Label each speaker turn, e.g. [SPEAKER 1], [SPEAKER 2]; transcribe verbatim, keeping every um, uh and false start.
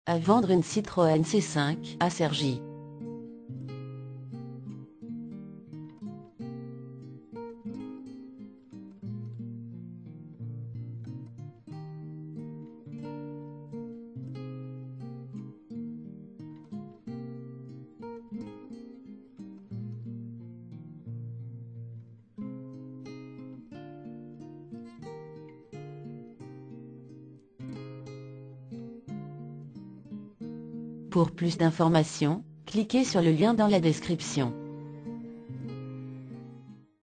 [SPEAKER 1] À vendre une Citroën C cinq à Cergy. Pour plus d'informations, cliquez sur le lien dans la description.